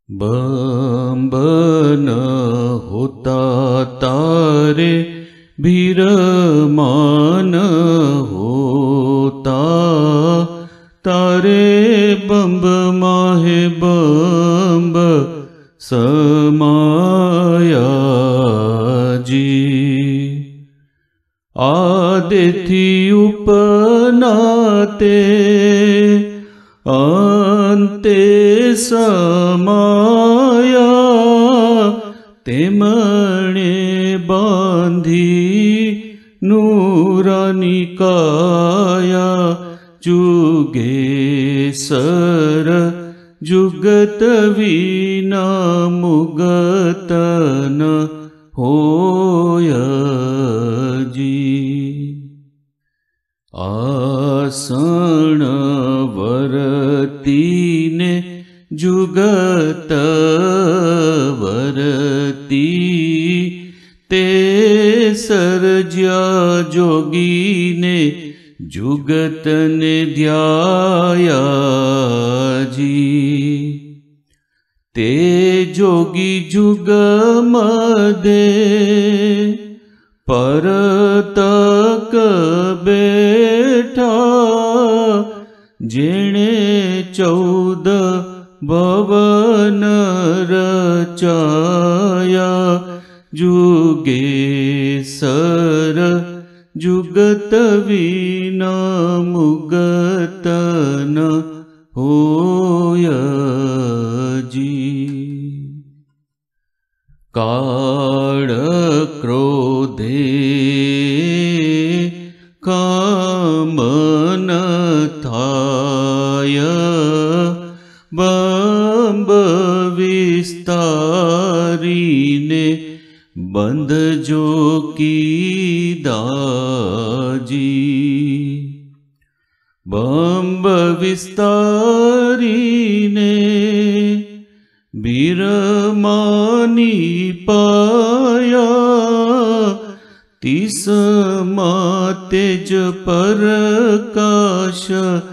बंबन होता तारे भीरमान होता तारे बंब माहे बंब समाया जी। आदिथि उपनाते अंते समाया तेमणे बांधी नूरानी काया जुगे सर जुगत विना मुगत न होय जी। आसन वरतीने जुगत वरती ते सरज्या जोगीने जुगत ने ध्याया जी। ते जोगी जुग मदे परतक बैठा जेणे 14 भवन रचाया जुगे सर जुगत विना मुगत न होय जी। काल क्रोधे कामन थाय बंब विस्तारीने बंध जो कीदाजी। बंब विस्तारीने बीरमानी पाया तीसमा तेज प्रकाश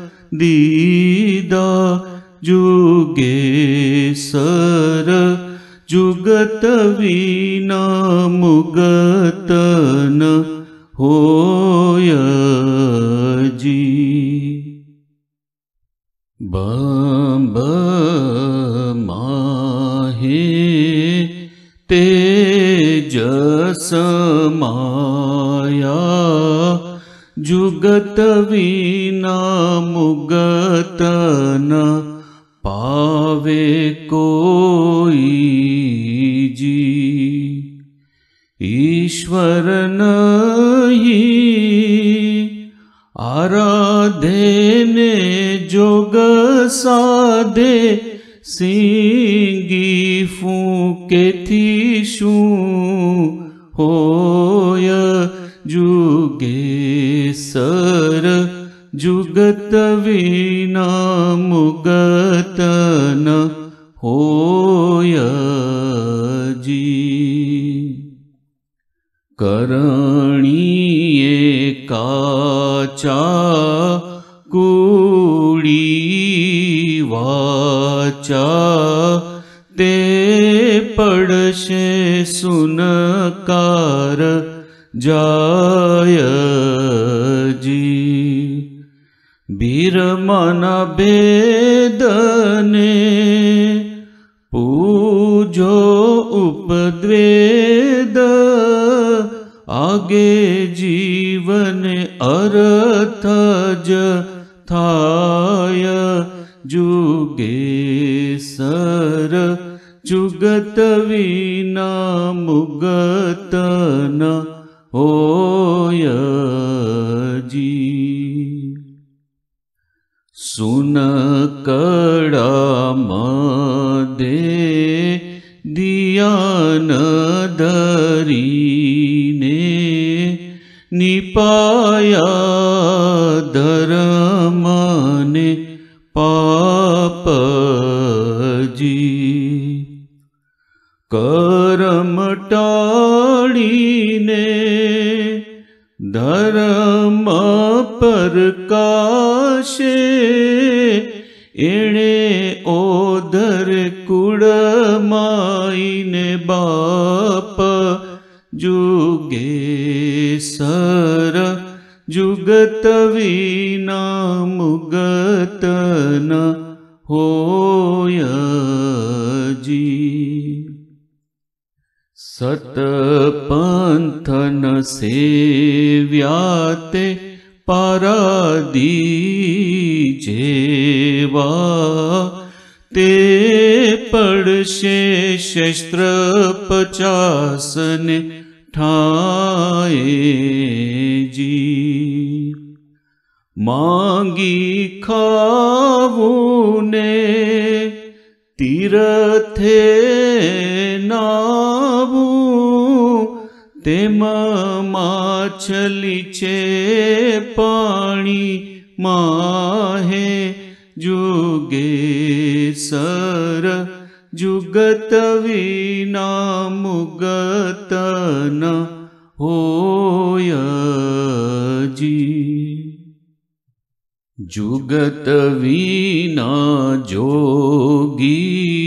दीदा जुगे सर जुगत विना मुगत न होय जी। बंब माहे तेजस माया जुगत विना मुगत न पावे कोई जी। ईश्वर नहीं आराधे ने जोग साधे सिंगी फूके थी शू होय जुगे सर जुगत विना मुगत न होय जी। करणीये काचा कूड़ी वाचा ते पड़शे सुनकार जाय जी। बीरमाना भेदने पूजो उपद्वेद आगे जीवन अर्थ ज थाय जुगे सर जुगत विना मुगत न होय जी। सुन कड़ा मदे दियान धरीने निपाया धर्म ने पाप जी। करम टाळीने धर्म प्रकाशे एणे ओध धर कुड़ माईने बाप जुगे सर जुगत वीना मुगत न होय जी। सतपंथन सेव्याते पारादी जेवा ते पड़शे शस्त्र 50 ने ठाए जी। मांगी खावूने तीरथे नावू तेम माछली छे पाणी माहे जुगे सर जुगत वीना मुगत न होय जी। जुगत वीना जोगी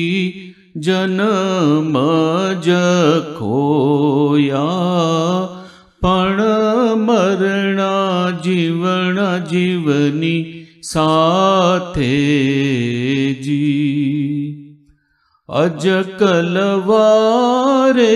जन्म ज खोया पण मरणा जीवन जीवनी साथे जी। अज कलवारे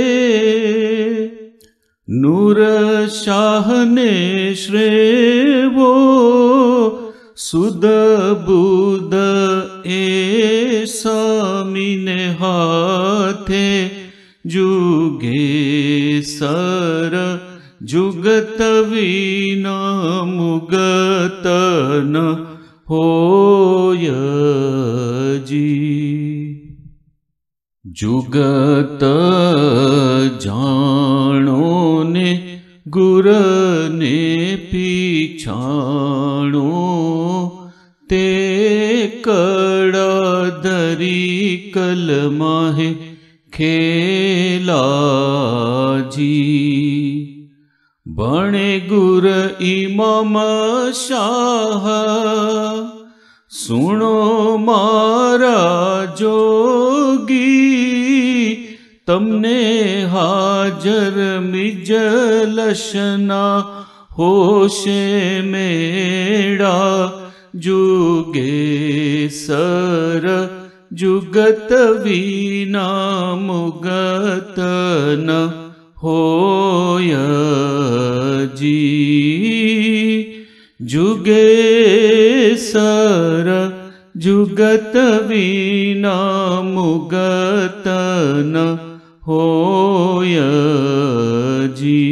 नूर शाह ने श्रेवो सुद बुद ए स्वामीने हाथे जुगे सर जुगत वीना मुगत न होय जी। जुगत जानो ने गुर ने पीछाणो ते कड़ा धरी कलमाहे खेला जी। बणे गुर इमाम शाह सुनो मारा जोगी तमने हाजर मिजलशना होशे मेड़ा जुगे सर जुगत वीना मुगत न होय जी। जुगे सर जुगत वीना मुगत न होय जी।